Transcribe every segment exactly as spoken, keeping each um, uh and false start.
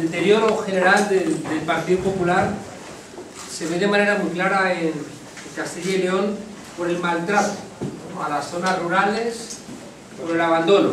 deterioro general del, del Partido Popular se ve de manera muy clara en Castilla y León por el maltrato, ¿no?, a las zonas rurales, por el abandono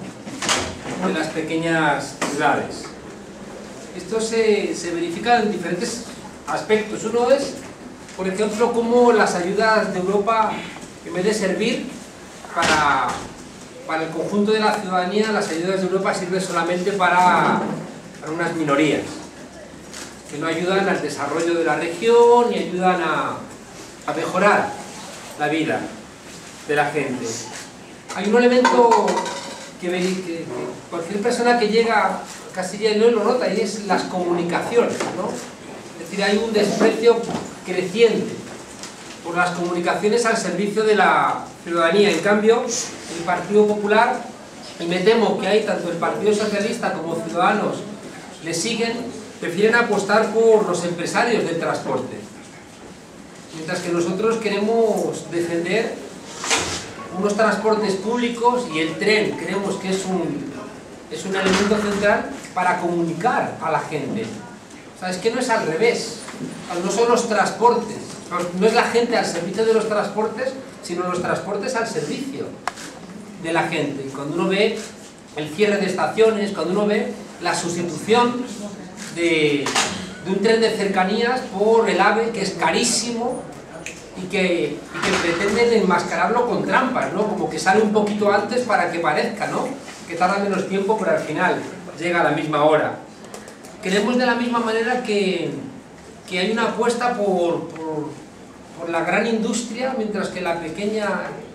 de las pequeñas ciudades. Esto se, se verifica en diferentes aspectos. Uno es, por ejemplo, cómo las ayudas de Europa, en vez de servir para, para el conjunto de la ciudadanía, las ayudas de Europa sirven solamente para, para unas minorías, que no ayudan al desarrollo de la región ni ayudan a, a mejorar la vida de la gente. Hay un elemento que, que, que cualquier persona que llega a Castilla y León lo nota, y es las comunicaciones, ¿no? Es decir, hay un desprecio creciente por las comunicaciones al servicio de la ciudadanía. En cambio, el Partido Popular, y me temo que hay tanto el Partido Socialista como Ciudadanos le siguen, prefieren apostar por los empresarios del transporte, mientras que nosotros queremos defender unos transportes públicos, y el tren creemos que es un, es un elemento central para comunicar a la gente. O sea, es que no es al revés, no son los transportes, no es la gente al servicio de los transportes, sino los transportes al servicio de la gente. Y cuando uno ve el cierre de estaciones, cuando uno ve la sustitución de, de un tren de cercanías por el AVE, que es carísimo, y que, y que pretenden enmascararlo con trampas, ¿no? Como que sale un poquito antes para que parezca, ¿no?, que tarda menos tiempo, pero al final llega a la misma hora. Creemos de la misma manera que, que hay una apuesta por, por, por la gran industria, mientras que la pequeña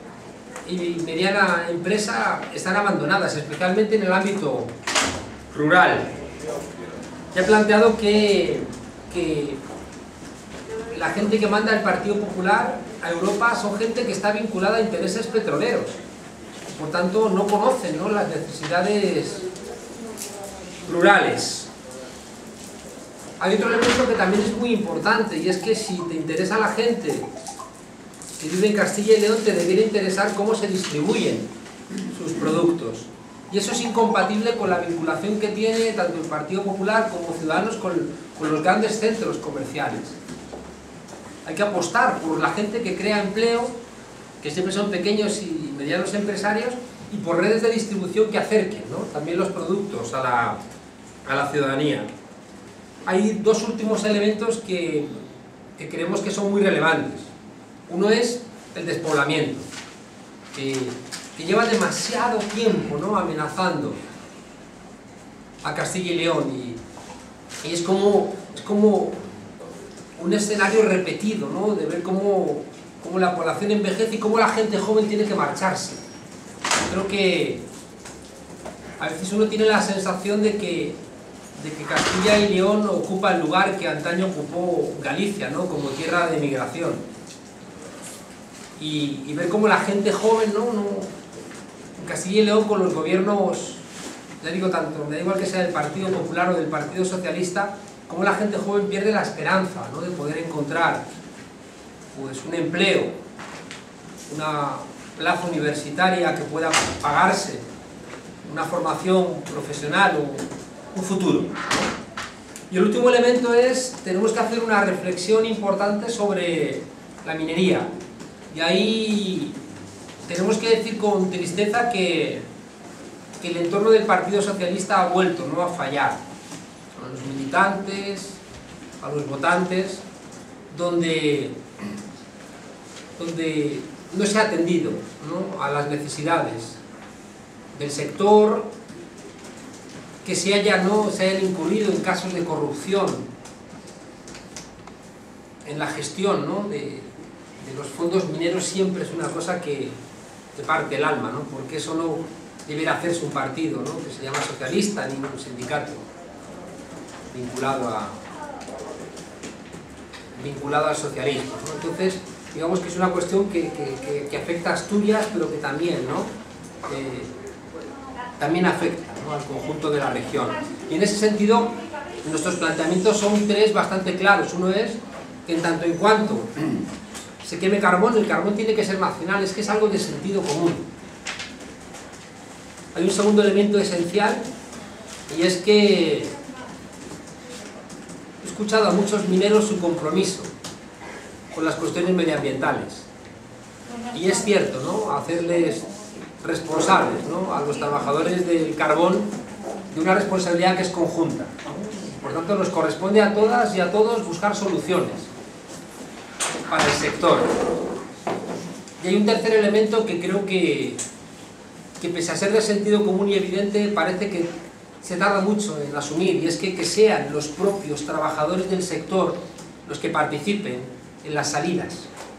y mediana empresa están abandonadas, especialmente en el ámbito rural. Ya he planteado que, que la gente que manda el Partido Popular a Europa son gente que está vinculada a intereses petroleros, por tanto no conocen, ¿no?, las necesidades rurales. Hay otro elemento que también es muy importante, y es que si te interesa la gente que vive en Castilla y León, te debería interesar cómo se distribuyen sus productos. Y eso es incompatible con la vinculación que tiene tanto el Partido Popular como Ciudadanos con, con los grandes centros comerciales. Hay que apostar por la gente que crea empleo, que siempre son pequeños y medianos empresarios, y por redes de distribución que acerquen, ¿no?, también los productos a la, a la ciudadanía. Hay dos últimos elementos que, que creemos que son muy relevantes. Uno es el despoblamiento, que, que lleva demasiado tiempo, ¿no?, amenazando a Castilla y León, y, y es, como, es como un escenario repetido, ¿no?, de ver cómo, cómo la población envejece y cómo la gente joven tiene que marcharse. Creo que a veces uno tiene la sensación de que, de que Castilla y León ocupa el lugar que antaño ocupó Galicia, ¿no?, como tierra de migración. Y, y ver cómo la gente joven, ¿no?, no, en Castilla y León, con los gobiernos, ya digo tanto, me da igual que sea del Partido Popular o del Partido Socialista, cómo la gente joven pierde la esperanza, ¿no?, de poder encontrar pues un empleo, una plaza universitaria que pueda pagarse, una formación profesional o un futuro. Y el último elemento es, tenemos que hacer una reflexión importante sobre la minería. Y ahí tenemos que decir con tristeza que, que el entorno del Partido Socialista ha vuelto, ¿no?, a fallar. A los militantes, a los votantes, donde, donde no se ha atendido, ¿no?, a las necesidades del sector, que se, haya, ¿no? se hayan incurrido en casos de corrupción en la gestión, ¿no?, de, de los fondos mineros. Siempre es una cosa que te parte el alma, ¿no?, porque eso no debería hacerse un partido, ¿no?, que se llama socialista, ni un sindicato vinculado, a, vinculado al socialismo, ¿no? Entonces, digamos que es una cuestión que, que, que, que afecta a Asturias, pero que también, ¿no?, eh, también afecta, ¿no?, al conjunto de la región. Y en ese sentido, nuestros planteamientos son tres bastante claros. Uno es que en tanto en cuanto se queme carbón, el carbón tiene que ser nacional, es que es algo de sentido común. Hay un segundo elemento esencial, y es que escuchado a muchos mineros su compromiso con las cuestiones medioambientales. Y es cierto, ¿no?, hacerles responsables, ¿no?, a los trabajadores del carbón de una responsabilidad que es conjunta. Por tanto, nos corresponde a todas y a todos buscar soluciones para el sector. Y hay un tercer elemento que creo que, que pese a ser de sentido común y evidente, parece que se tarda mucho en asumir, y es que, que sean los propios trabajadores del sector los que participen en las salidas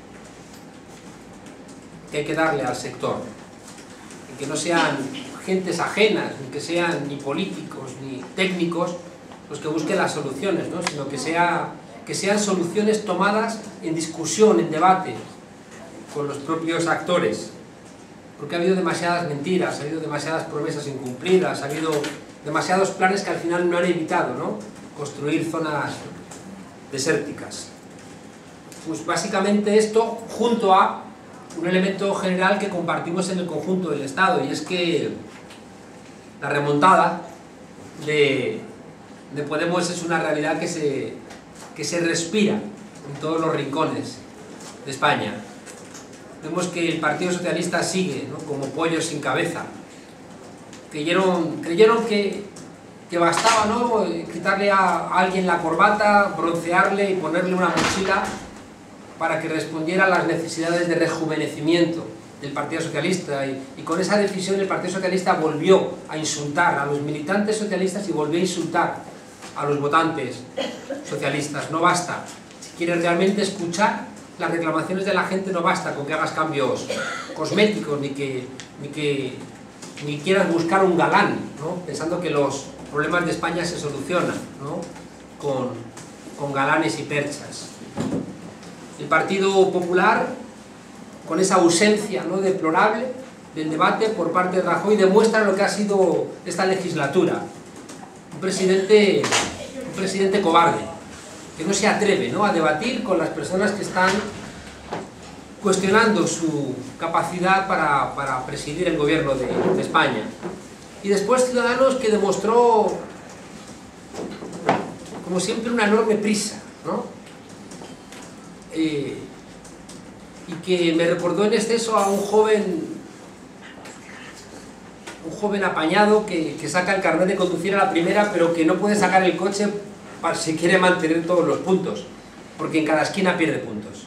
que hay que darle al sector, en que no sean gentes ajenas, ni que sean ni políticos ni técnicos los que busquen las soluciones, ¿no?, sino que, sea, que sean soluciones tomadas en discusión, en debate con los propios actores, porque ha habido demasiadas mentiras, ha habido demasiadas promesas incumplidas, ha habido demasiados planes que al final no han evitado, ¿no?, construir zonas desérticas. Pues básicamente esto, junto a un elemento general que compartimos en el conjunto del Estado, y es que la remontada de, de Podemos es una realidad que se, que se respira en todos los rincones de España. Vemos que el Partido Socialista sigue, ¿no?, como pollo sin cabeza. Creyeron, creyeron que, que bastaba, ¿no?, quitarle a alguien la corbata, broncearle y ponerle una mochila para que respondiera a las necesidades de rejuvenecimiento del Partido Socialista, y, y con esa decisión el Partido Socialista volvió a insultar a los militantes socialistas y volvió a insultar a los votantes socialistas. No basta. Si quieres realmente escuchar las reclamaciones de la gente, no basta con que hagas cambios cosméticos, ni que, ni que ni quieras buscar un galán, ¿no?, pensando que los problemas de España se solucionan, ¿no?, con, con galanes y perchas. El Partido Popular, con esa ausencia, ¿no?, deplorable del debate por parte de Rajoy, demuestra lo que ha sido esta legislatura. Un presidente, un presidente cobarde, que no se atreve, ¿no?, a debatir con las personas que están cuestionando su capacidad para, para presidir el gobierno de, de España. Y después Ciudadanos, que demostró, como siempre, una enorme prisa, ¿no?, Eh, y que me recordó en exceso a un joven un joven apañado que, que saca el carnet de conducir a la primera, pero que no puede sacar el coche para, si quiere mantener todos los puntos, porque en cada esquina pierde puntos.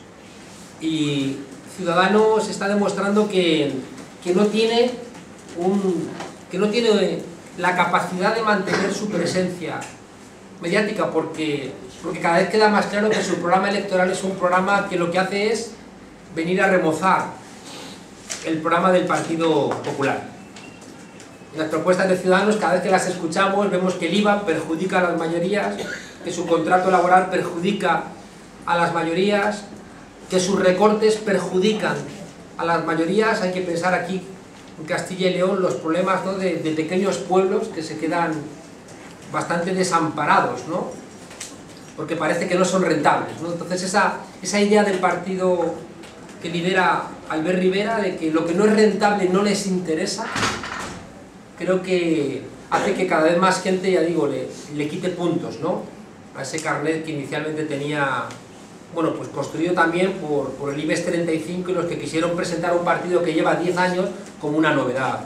Y Ciudadanos está demostrando que, que no tiene un, que no tiene la capacidad de mantener su presencia mediática, porque, porque cada vez queda más claro que su programa electoral es un programa que lo que hace es venir a remozar el programa del Partido Popular. Las propuestas de Ciudadanos, cada vez que las escuchamos, vemos que el I V A perjudica a las mayorías, que su contrato laboral perjudica a las mayorías, que sus recortes perjudican a las mayorías. Hay que pensar aquí en Castilla y León los problemas, ¿no?, de, de pequeños pueblos que se quedan bastante desamparados, ¿no?, porque parece que no son rentables, ¿no? Entonces esa, esa idea del partido que lidera Albert Rivera, de que lo que no es rentable no les interesa, creo que hace que cada vez más gente, ya digo, le, le quite puntos, ¿no?, a ese carnet que inicialmente tenía, bueno, pues construido también por, por el IBEX treinta y cinco y los que quisieron presentar un partido que lleva diez años como una novedad.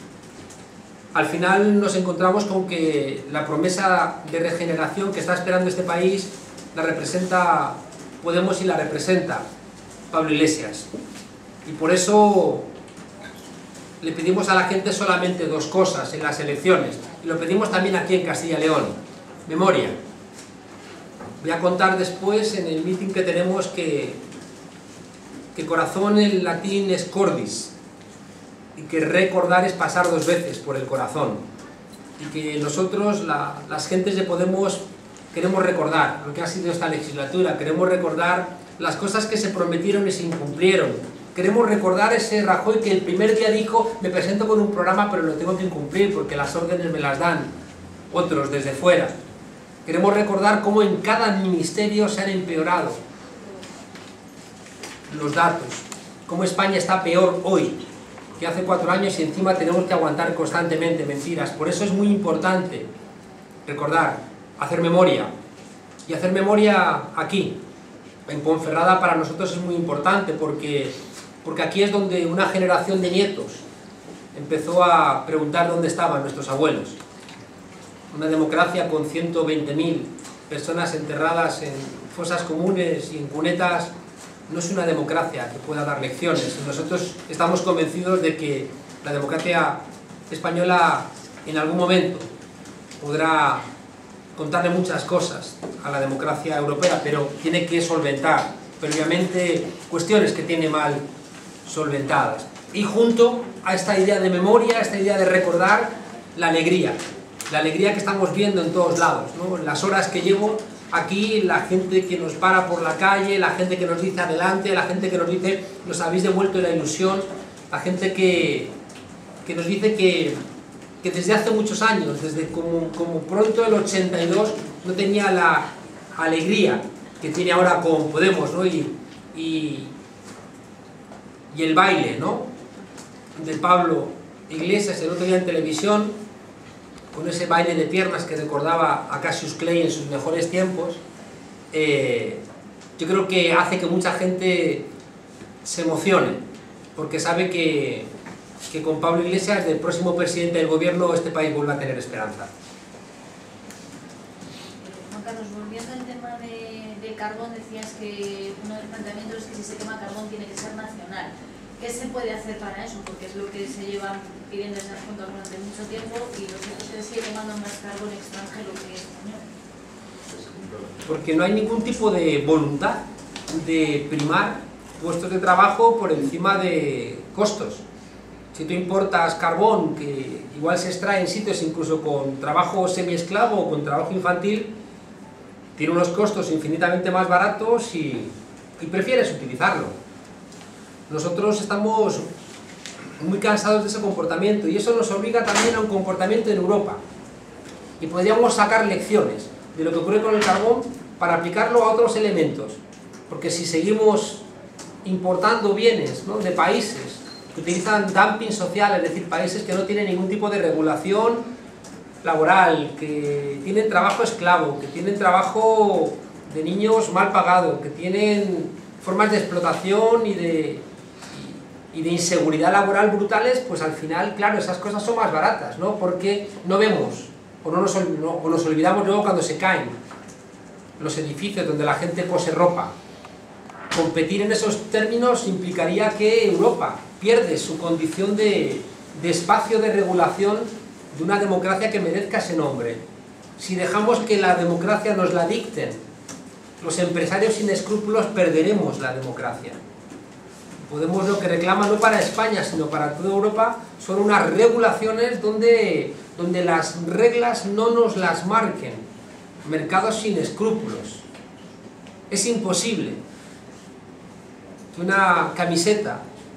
Al final nos encontramos con que la promesa de regeneración que está esperando este país la representa Podemos y la representa Pablo Iglesias. Y por eso le pedimos a la gente solamente dos cosas en las elecciones, y lo pedimos también aquí en Castilla y León: memoria. Voy a contar después en el meeting que tenemos que, que corazón en latín es cordis, y que recordar es pasar dos veces por el corazón, y que nosotros, la, las gentes de Podemos, queremos recordar lo que ha sido esta legislatura, queremos recordar las cosas que se prometieron y se incumplieron, queremos recordar ese Rajoy que el primer día dijo: me presento con un programa pero lo tengo que incumplir porque las órdenes me las dan otros desde fuera. Queremos recordar cómo en cada ministerio se han empeorado los datos, cómo España está peor hoy que hace cuatro años y encima tenemos que aguantar constantemente mentiras. Por eso es muy importante recordar, hacer memoria, Y hacer memoria aquí, en Ponferrada, para nosotros es muy importante, porque, porque aquí es donde una generación de nietos empezó a preguntar dónde estaban nuestros abuelos. Una democracia con ciento veinte mil personas enterradas en fosas comunes y en cunetas no es una democracia que pueda dar lecciones. Nosotros estamos convencidos de que la democracia española en algún momento podrá contarle muchas cosas a la democracia europea, pero tiene que solventar previamente cuestiones que tiene mal solventadas. Y junto a esta idea de memoria, a esta idea de recordar, la alegría. La alegría que estamos viendo en todos lados, ¿no? En las horas que llevo aquí, la gente que nos para por la calle, la gente que nos dice adelante, la gente que nos dice nos habéis devuelto la ilusión, la gente que, que nos dice que, que desde hace muchos años, desde como, como pronto el ochenta y dos, no tenía la alegría que tiene ahora con Podemos, ¿no? y, y, y el baile, ¿no?, de Pablo Iglesias el otro día en televisión, con ese baile de piernas que recordaba a Cassius Clay en sus mejores tiempos. eh, yo creo que hace que mucha gente se emocione, porque sabe que, que con Pablo Iglesias, del próximo presidente del gobierno, este país vuelve a tener esperanza. Juan Carlos, volviendo al tema de, de carbón, decías que uno de los planteamientos es que si se quema carbón tiene que ser nacional. ¿Qué se puede hacer para eso? Porque es lo que se lleva pidiendo desde las Juntas durante mucho tiempo, y lo cierto es que se sigue quemando más carbón extranjero que español. Porque no hay ningún tipo de voluntad de primar puestos de trabajo por encima de costos. Si tú importas carbón, que igual se extrae en sitios incluso con trabajo semiesclavo o con trabajo infantil, tiene unos costos infinitamente más baratos y, y prefieres utilizarlo. Nosotros estamos muy cansados de ese comportamiento, y eso nos obliga también a un comportamiento en Europa. Y podríamos sacar lecciones de lo que ocurre con el carbón para aplicarlo a otros elementos. Porque si seguimos importando bienes, ¿no?, de países que utilizan dumping social, es decir, países que no tienen ningún tipo de regulación laboral, que tienen trabajo esclavo, que tienen trabajo de niños mal pagado, que tienen formas de explotación y de... y de inseguridad laboral brutales, pues al final, claro, esas cosas son más baratas, ¿no? Porque no vemos, o, no nos, no, o nos olvidamos luego cuando se caen los edificios donde la gente cose ropa. Competir en esos términos implicaría que Europa pierde su condición de, de espacio de regulación de una democracia que merezca ese nombre. Si dejamos que la democracia nos la dicten los empresarios sin escrúpulos, perderemos la democracia. Podemos, lo que reclama no para España, sino para toda Europa, son unas regulaciones donde, donde las reglas no nos las marquen, mercados sin escrúpulos. Es imposible que una camiseta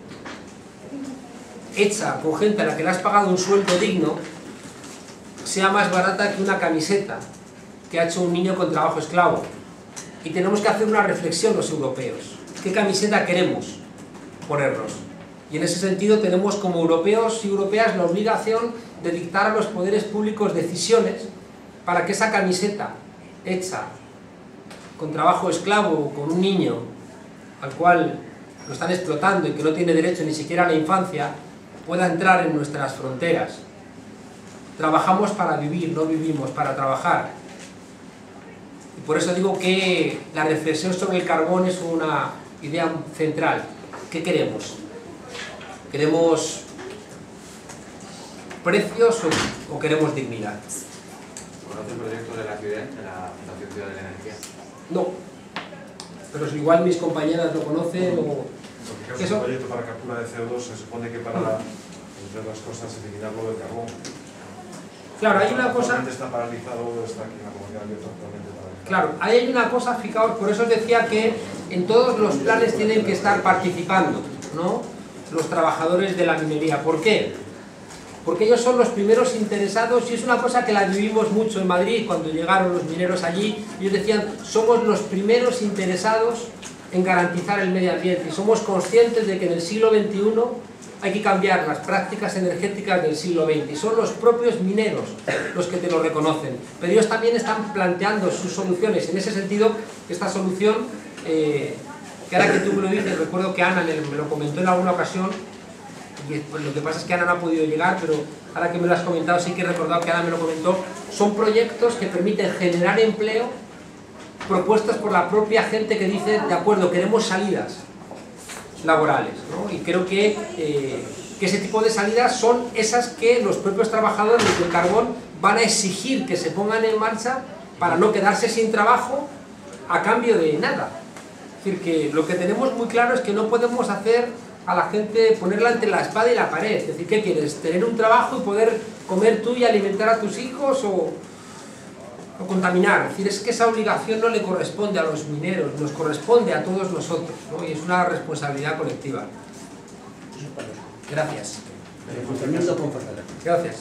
hecha con gente a la que le has pagado un sueldo digno sea más barata que una camiseta que ha hecho un niño con trabajo esclavo. Y tenemos que hacer una reflexión los europeos. ¿Qué camiseta queremos ponernos? Y en ese sentido tenemos como europeos y europeas la obligación de dictar a los poderes públicos decisiones para que esa camiseta hecha con trabajo esclavo, con un niño al cual lo están explotando y que no tiene derecho ni siquiera a la infancia, pueda entrar en nuestras fronteras. Trabajamos para vivir, no vivimos para trabajar. Y por eso digo que la reflexión sobre el carbón es una idea central. ¿Qué queremos? ¿Queremos precios o, o queremos dignidad? ¿Conoce el proyecto de la ciudad, de la Fundación Ciudad de la Energía? No, pero si igual mis compañeras lo conocen o... Porque es un proyecto para captura de C O dos, se supone que para, entre otras cosas, eliminarlo del carbón. Claro, hay una cosa... Está paralizado, está aquí en la comunidad abierta actualmente paralizado. Claro, ahí hay una cosa, fijaos, por eso os decía que en todos los planes tienen que estar participando, ¿no?, los trabajadores de la minería. ¿Por qué? Porque ellos son los primeros interesados, y es una cosa que la vivimos mucho en Madrid cuando llegaron los mineros allí. Ellos decían, somos los primeros interesados en garantizar el medio ambiente, y somos conscientes de que en el siglo veintiuno hay que cambiar las prácticas energéticas del siglo veinte, y son los propios mineros los que te lo reconocen, pero ellos también están planteando sus soluciones. En ese sentido, esta solución, eh, que ahora que tú me lo dices, recuerdo que Ana me lo comentó en alguna ocasión, y pues, lo que pasa es que Ana no ha podido llegar, pero ahora que me lo has comentado sí que he recordado que Ana me lo comentó. Son proyectos que permiten generar empleo propuestos por la propia gente que dice, de acuerdo, queremos salidas laborales, ¿no? Y creo que, eh, que ese tipo de salidas son esas que los propios trabajadores del carbón van a exigir que se pongan en marcha para no quedarse sin trabajo a cambio de nada. Es decir, que lo que tenemos muy claro es que no podemos hacer a la gente, ponerla entre la espada y la pared. Es decir, ¿qué quieres? ¿Tener un trabajo y poder comer tú y alimentar a tus hijos o, o contaminar? Es decir, es que esa obligación no le corresponde a los mineros, nos corresponde a todos nosotros, ¿no? Y es una responsabilidad colectiva. Gracias. Gracias.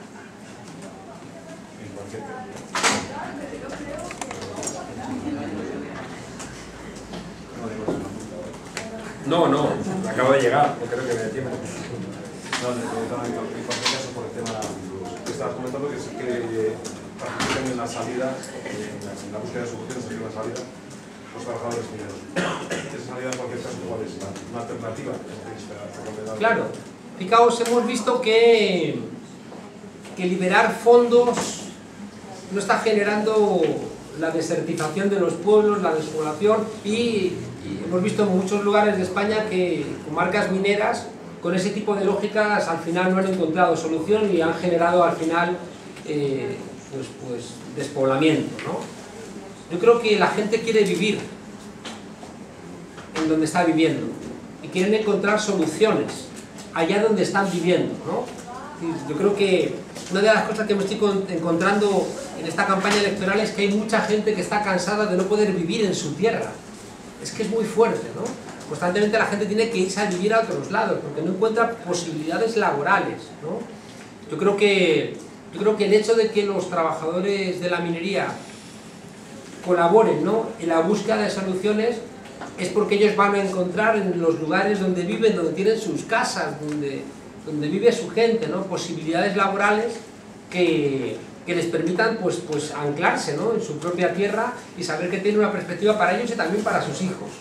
No, no, acabo de llegar, no creo que me dé tiempo. No, en cualquier caso, por el tema que estabas comentando, que sí que participen en la salida, en la, en la búsqueda de soluciones en la salida, los trabajadores mineros. Esa salida, en cualquier caso, ¿cuál es? Una alternativa. Claro, fijaos, hemos visto que, que liberar fondos no está generando la desertización de los pueblos, la despoblación, y, y hemos visto en muchos lugares de España que comarcas mineras con ese tipo de lógicas al final no han encontrado solución y han generado al final eh, pues, pues despoblamiento, ¿no? Yo creo que la gente quiere vivir en donde está viviendo y quieren encontrar soluciones allá donde están viviendo, ¿no? Yo creo que una de las cosas que me estoy encontrando en esta campaña electoral es que hay mucha gente que está cansada de no poder vivir en su tierra. Es que es muy fuerte, ¿no? Constantemente la gente tiene que irse a vivir a otros lados porque no encuentra posibilidades laborales, ¿no? Yo creo que, yo creo que el hecho de que los trabajadores de la minería colaboren, ¿no?, en la búsqueda de soluciones es porque ellos van a encontrar en los lugares donde viven, donde tienen sus casas, donde, donde vive su gente, ¿no?, posibilidades laborales que, que les permitan pues, pues anclarse, ¿no?, en su propia tierra y saber que tiene una perspectiva para ellos y también para sus hijos.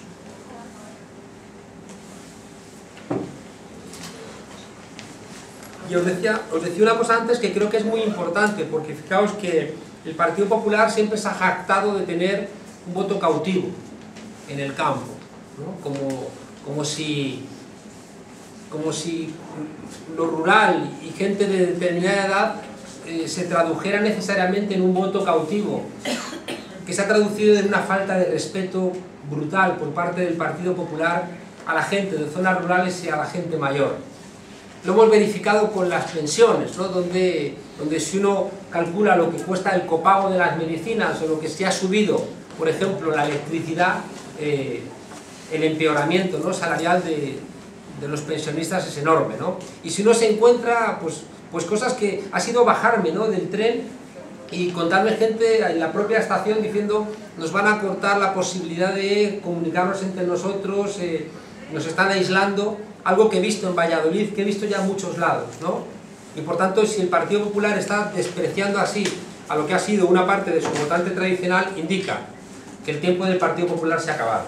Y os decía, os decía una cosa antes que creo que es muy importante, porque fijaos que el Partido Popular siempre se ha jactado de tener un voto cautivo en el campo, ¿no? como, como, si, como si lo rural y gente de determinada edad eh, se tradujera necesariamente en un voto cautivo, que se ha traducido en una falta de respeto brutal por parte del Partido Popular a la gente de zonas rurales y a la gente mayor. Lo hemos verificado con las pensiones, ¿no?, donde, donde si uno calcula lo que cuesta el copago de las medicinas o lo que se ha subido, por ejemplo, la electricidad, eh, el empeoramiento, ¿no?, salarial de, de los pensionistas es enorme, ¿no? Y si uno se encuentra pues, pues cosas que ha sido bajarme, ¿no?, del tren y contarme gente en la propia estación diciendo nos van a cortar la posibilidad de comunicarnos entre nosotros, eh, nos están aislando. Algo que he visto en Valladolid, que he visto ya en muchos lados, ¿no? Y por tanto, si el Partido Popular está despreciando así a lo que ha sido una parte de su votante tradicional, indica que el tiempo del Partido Popular se ha acabado.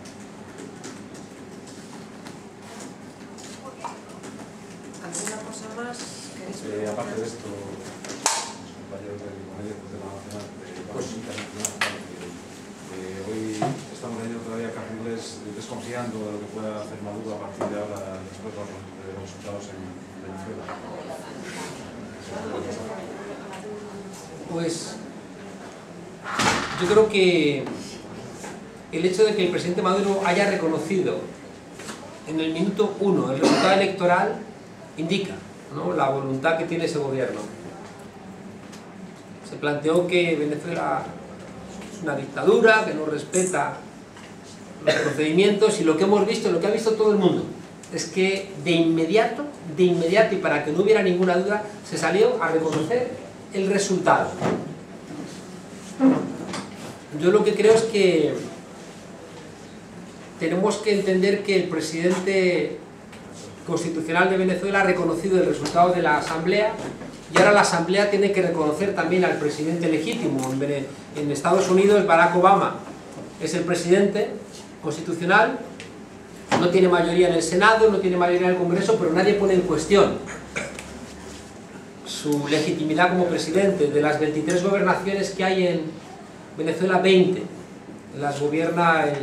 ¿Alguna cosa más? Eh, aparte de esto, los compañeros del Colegio de la Nacional, de la Banca Internacional, eh, hoy estamos leyendo todavía carriles desconfiando de lo que pueda hacer Maduro a partir de ahora después de los resultados en Venezuela. Pues yo creo que el hecho de que el presidente Maduro haya reconocido en el minuto uno el resultado electoral indica, ¿no?, la voluntad que tiene ese gobierno. Se planteó que Venezuela es una dictadura, que no respeta los procedimientos, y lo que hemos visto, lo que ha visto todo el mundo, es que de inmediato, de inmediato y para que no hubiera ninguna duda, se salió a reconocer el resultado. Yo lo que creo es que tenemos que entender que el presidente Constitucional de Venezuela ha reconocido el resultado de la Asamblea y ahora la Asamblea tiene que reconocer también al presidente legítimo. En, Vene en Estados Unidos Barack Obama es el presidente constitucional, no tiene mayoría en el Senado, no tiene mayoría en el Congreso, pero nadie pone en cuestión su legitimidad como presidente. De las veintitrés gobernaciones que hay en Venezuela, veinte las gobierna el,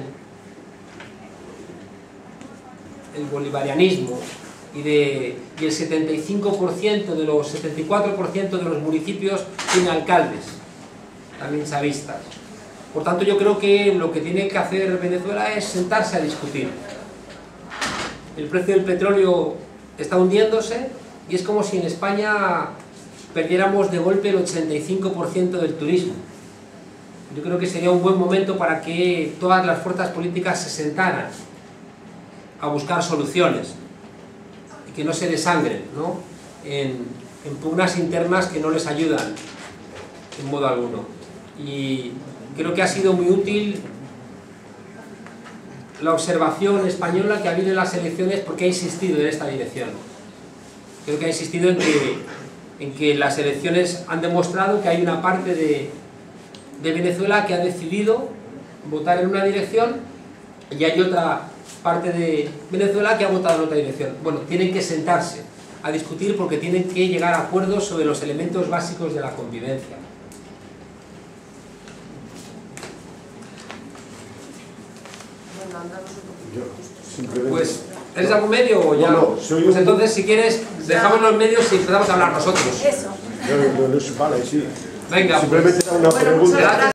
el bolivarianismo, y, de, y el setenta y cinco por ciento de los setenta y cuatro por ciento de los municipios tiene alcaldes, también chavistas. Por tanto, yo creo que lo que tiene que hacer Venezuela es sentarse a discutir. El precio del petróleo está hundiéndose y es como si en España perdiéramos de golpe el ochenta y cinco por ciento del turismo. Yo creo que sería un buen momento para que todas las fuerzas políticas se sentaran a buscar soluciones y que no se desangren, ¿no? en, en pugnas internas que no les ayudan en modo alguno. Y creo que ha sido muy útil la observación española que ha habido en las elecciones, porque ha insistido en esta dirección. Creo que ha insistido en que, en que las elecciones han demostrado que hay una parte de, de Venezuela que ha decidido votar en una dirección y hay otra parte de Venezuela que ha votado en otra dirección. Bueno, tienen que sentarse a discutir porque tienen que llegar a acuerdos sobre los elementos básicos de la convivencia. Bueno, andamos un poquito justos. Pues, ¿eres algún medio o ya? No, no, soy pues un- entonces, si quieres, dejamos los medios y empezamos a hablar nosotros. Eso. No, no, no, vale, sí. Venga, Simplemente pues. era una Bueno, pregunta. muchas gracias.